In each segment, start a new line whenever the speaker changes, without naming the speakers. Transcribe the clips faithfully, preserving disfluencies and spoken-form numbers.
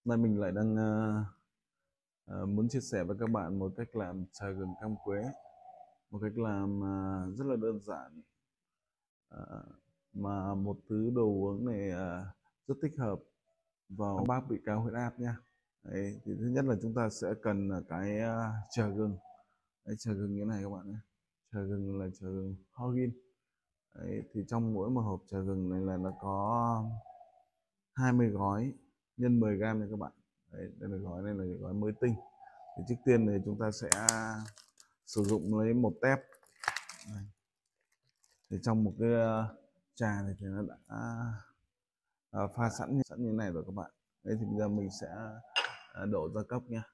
Nay mình lại đang ờ, ờ, muốn chia sẻ với các bạn một cách làm trà gừng cam quế, một cách làm ờ, rất là đơn giản. Ờ, mà một thứ đồ uống này ờ, rất thích hợp vào bác bị cao huyết áp nha. Đấy, thì thứ nhất là chúng ta sẽ cần là cái ờ, trà gừng. Đấy, trà gừng như này các bạn nhé. Trà gừng là trà gừng Hollin. Đấy, thì trong mỗi một hộp trà gừng này là nó có hai mươi gói nhân mười gram nha các bạn. Đấy, đây là gói này là gói mới tinh. Thì trước tiên thì chúng ta sẽ sử dụng lấy một tép. Đây. Thì trong một cái uh, trà này thì nó đã uh, pha sẵn như, sẵn như này rồi các bạn. Đấy thì bây giờ mình sẽ uh, đổ ra cốc nha.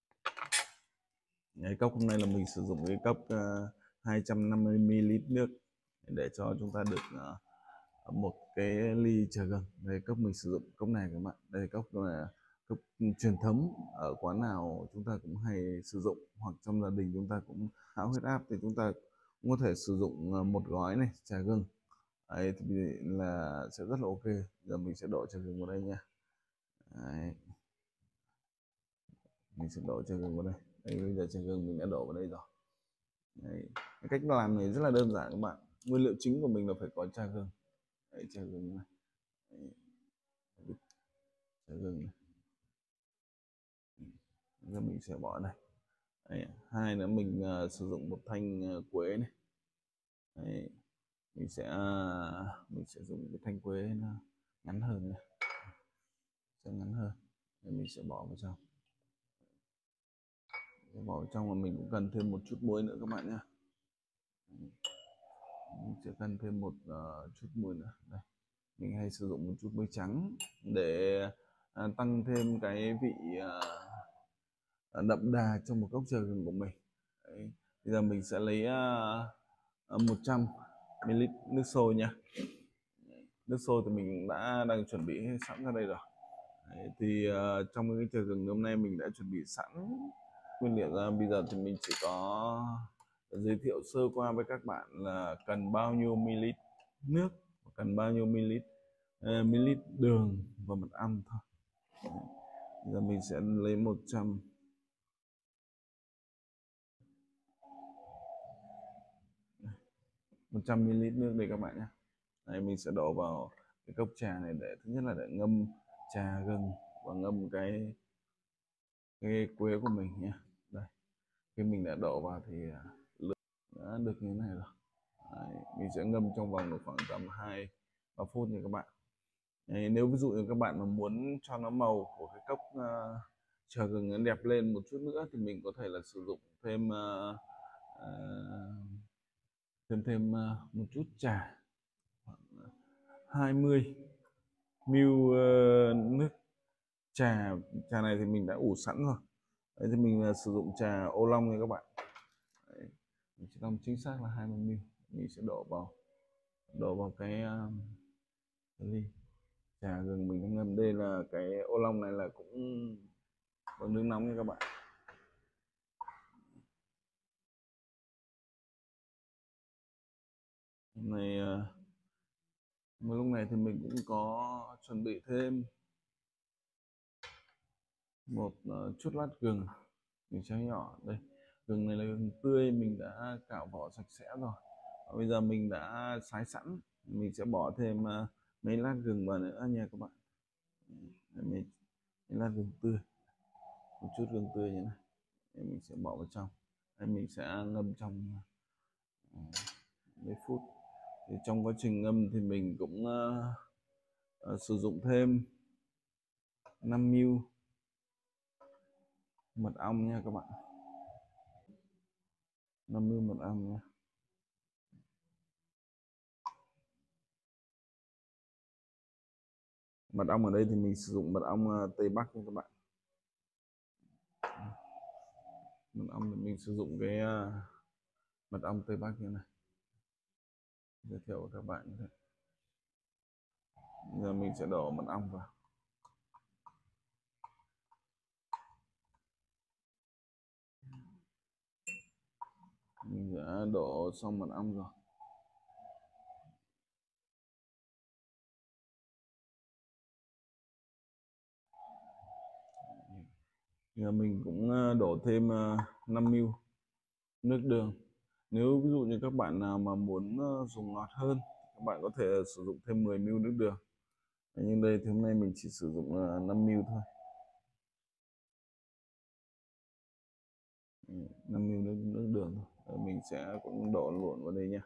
Cái cốc hôm nay là mình sử dụng cái cốc uh, hai trăm năm mươi mi li lít nước để cho chúng ta được uh, một cái ly trà gừng. Đây cốc mình sử dụng cốc này các bạn. Đây cốc là cốc truyền thống, ở quán nào chúng ta cũng hay sử dụng, hoặc trong gia đình chúng ta cũng hão huyết áp thì chúng ta cũng có thể sử dụng uh, một gói này trà gừng. Đấy thì là sẽ rất là ok. Giờ mình sẽ đổ trà gừng vào đây nha. Đấy. Mình sẽ đổ trà gừng vào đây. Đây bây giờ trà gừng mình đã đổ vào đây rồi. Đấy. Cái cách làm này rất là đơn giản các bạn. Nguyên liệu chính của mình là phải có trà gừng. Đấy, trà gừng này. Đấy. Trà gừng này. Giờ mình sẽ bỏ này. Đấy. Hai nữa mình uh, sử dụng một thanh uh, quế này. Đấy. Mình sẽ uh, mình sẽ dùng cái thanh quế nó ngắn hơn này. Sẽ ngắn hơn. Đấy, mình sẽ bỏ vào trong. Bỏ vào trong, mà mình cũng cần thêm một chút muối nữa các bạn nhé. Mình sẽ cần thêm một uh, chút muối nữa. Đây. Mình hay sử dụng một chút muối trắng để uh, tăng thêm cái vị uh, đậm đà trong một cốc trà gừng của mình. Đấy. Bây giờ mình sẽ lấy uh, một trăm mi li lít nước sôi nha. Nước sôi thì mình đã đang chuẩn bị sẵn ra đây rồi. Đấy. Thì uh, trong cái trà gừng hôm nay mình đã chuẩn bị sẵn nguyên liệu ra. Bây giờ thì mình chỉ có giới thiệu sơ qua với các bạn là cần bao nhiêu ml nước, cần bao nhiêu ml uh, ml đường và mật ong thôi. Bây giờ mình sẽ lấy một trăm một trăm mi li lít nước đây các bạn nhé. Đây mình sẽ đổ vào cái cốc trà này, để thứ nhất là để ngâm trà gừng và ngâm cái cái quế của mình nhé. Đây, khi mình đã đổ vào thì lượng đã được như thế này rồi. Đấy, mình sẽ ngâm trong vòng được khoảng tầm hai ba phút nha các bạn. Đấy, nếu ví dụ như các bạn mà muốn cho nó màu của cái cốc uh, trà gừng nó đẹp lên một chút nữa thì mình có thể là sử dụng thêm uh, uh, thêm thêm uh, một chút trà, hai mươi mi li lít uh, nước trà. Trà này thì mình đã ủ sẵn rồi. Đấy thì mình uh, sử dụng trà ô long nha các bạn. Đấy, mình chỉ làm chính xác là hai mươi mi li lít. Mình sẽ đổ vào đổ vào cái, uh, cái ly trà gừng mình đang ngâm. Đây là cái ô long này là cũng bằng nước nóng nha các bạn. Hôm nay uh, lúc này thì mình cũng có chuẩn bị thêm một uh, chút lát gừng. Mình chén nhỏ đây. Gừng này là gừng tươi, mình đã cạo vỏ sạch sẽ rồi. Và bây giờ mình đã sái sẵn, mình sẽ bỏ thêm uh, mấy lát gừng vào nữa nha các bạn. Mấy, mấy lát gừng tươi, một chút gừng tươi như này. Để mình sẽ bỏ vào trong. Đây, mình sẽ ngâm trong uh, mấy phút. Thì trong quá trình ngâm thì mình cũng uh, uh, sử dụng thêm năm mi li lít mật ong nha các bạn. năm mi li lít mật ong nha. Mật ong ở đây thì mình sử dụng mật ong uh, Tây Bắc nha các bạn. Mật ong thì mình sử dụng cái uh, mật ong Tây Bắc như này. Giới thiệu với các bạn như thế. Giờ mình sẽ đổ mật ong vào. Mình đã đổ xong mật ong rồi. Thì mình cũng ờ, đổ thêm ờ, năm mi li lít nước đường. Nếu ví dụ như các bạn nào mà muốn ờ, dùng ngọt hơn, các bạn có thể sử dụng thêm mười mi li lít nước đường. Nhưng đây thì hôm nay mình chỉ sử dụng ờ, năm mi li lít thôi. Ừ, năm mi li lít nước, nước đường thôi. Rồi mình sẽ cũng đổ luộn vào đây nha.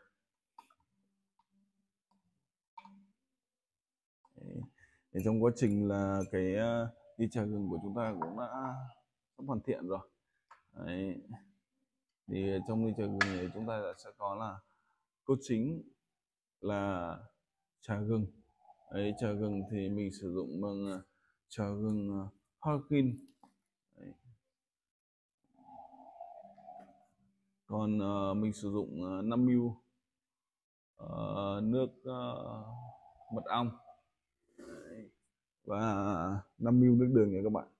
Đấy. Thì trong quá trình là cái uh, ly trà gừng của chúng ta cũng đã sắp hoàn thiện rồi. Đấy. Thì trong ly trà gừng này chúng ta sẽ có là cốt chính là trà gừng. Đấy, trà gừng thì mình sử dụng bằng uh, trà gừng uh, Harkin. Đấy. Còn uh, mình sử dụng uh, năm mi li lít uh, nước uh, mật ong. Đấy. Và năm mi li lít nước đường nha các bạn.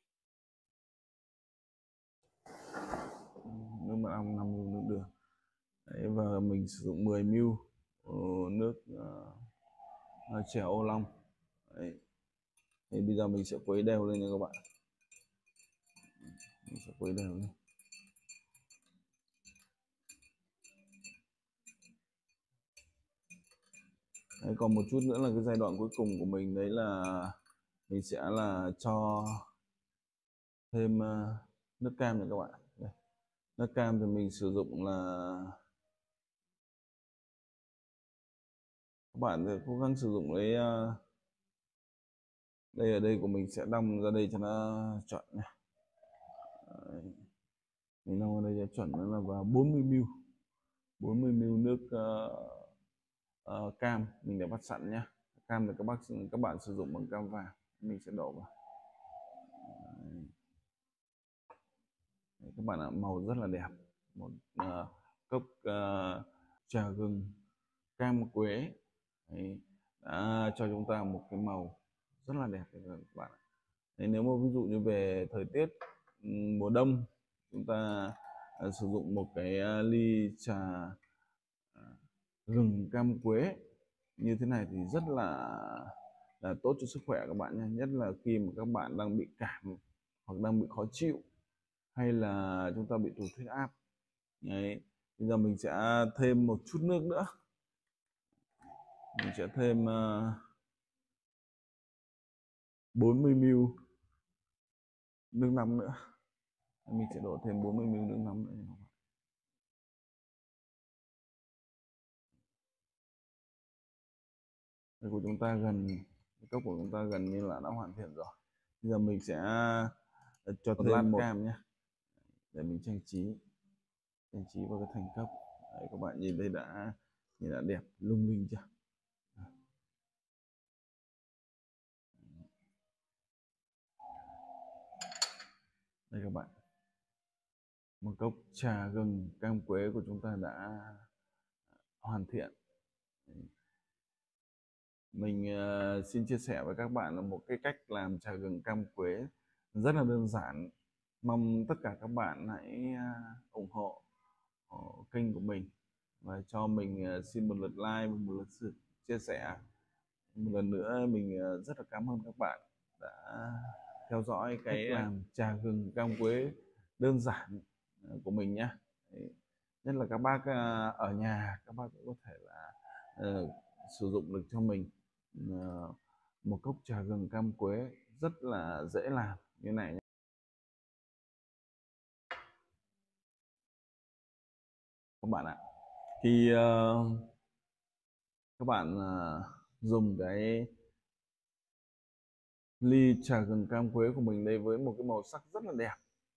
Nước mật ong năm mi li lít nước đường. Đấy, và mình sử dụng mười mi li lít uh, nước uh, chè ô long. Đấy. Thì bây giờ mình sẽ khuấy đều lên nha các bạn. Mình sẽ khuấy đều lên. Đấy, còn một chút nữa là cái giai đoạn cuối cùng của mình, đấy là mình sẽ là cho thêm uh, nước cam này các bạn. Đây. Nước cam thì mình sử dụng là các bạn thì cố gắng sử dụng lấy uh, đây, ở đây của mình sẽ đong ra đây cho nó chuẩn nha. Đấy. Mình đong ra đây cho chuẩn, nó là vào bốn mươi mi li lít bốn mươi mi li lít nước uh, uh, cam mình đã vắt sẵn nhá. Cam thì các bác các bạn sử dụng bằng cam vàng, mình sẽ đổ vào. Đấy. Đấy, các bạn ạ, màu rất là đẹp. Một uh, cốc uh, trà gừng cam quế. Đấy, đã cho chúng ta một cái màu rất là đẹp các bạn ạ. Đấy, nếu mà ví dụ như về thời tiết mùa đông, chúng ta uh, sử dụng một cái uh, ly trà uh, gừng cam quế như thế này thì rất là là tốt cho sức khỏe các bạn nhé. Nhất là khi mà các bạn đang bị cảm hoặc đang bị khó chịu, hay là chúng ta bị tụt huyết áp. Đấy. Bây giờ mình sẽ thêm một chút nước nữa. Mình sẽ thêm uh, bốn mươi mi li lít nước nóng nữa. Mình sẽ đổ thêm bốn mươi mi li lít nước nóng nữa. Đây của chúng ta gần, cốc của chúng ta gần như là đã hoàn thiện rồi. Bây giờ mình sẽ cho thêm lát một cam nhé, để mình trang trí trang trí vào cái thành cốc. Đấy, các bạn nhìn đây đã nhìn đã đẹp lung linh chưa? Đây các bạn, một cốc trà gừng cam quế của chúng ta đã hoàn thiện. Mình uh, xin chia sẻ với các bạn là một cái cách làm trà gừng cam quế rất là đơn giản. Mong tất cả các bạn hãy uh, ủng hộ uh, kênh của mình và cho mình uh, xin một lượt like, một lượt sự chia sẻ. Một lần nữa mình uh, rất là cảm ơn các bạn đã theo dõi cái cách làm trà gừng cam quế đơn giản uh, của mình nhé. Nhất là các bác uh, ở nhà, các bác cũng có thể là uh, sử dụng được cho mình uh, một cốc trà gừng cam quế rất là dễ làm như này nhé. Các bạn ạ, khi uh, các bạn uh, dùng cái ly trà gừng cam quế của mình đây với một cái màu sắc rất là đẹp,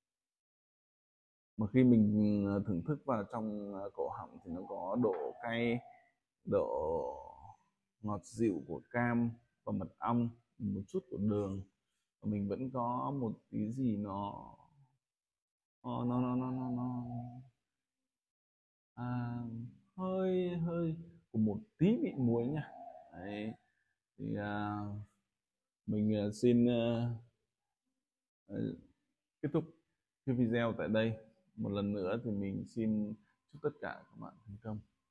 mà khi mình thưởng thức vào trong cổ họng thì nó có độ cay, độ ngọt dịu của cam và mật ong, một chút của đường, và mình vẫn có một tí gì nó nó nó nó nó, nó, nó à, hơi hơi của một tí vị muối nha. Đấy. Thì à, mình à, xin à, à, kết thúc cái video tại đây. Một lần nữa thì mình xin chúc tất cả các bạn thành công.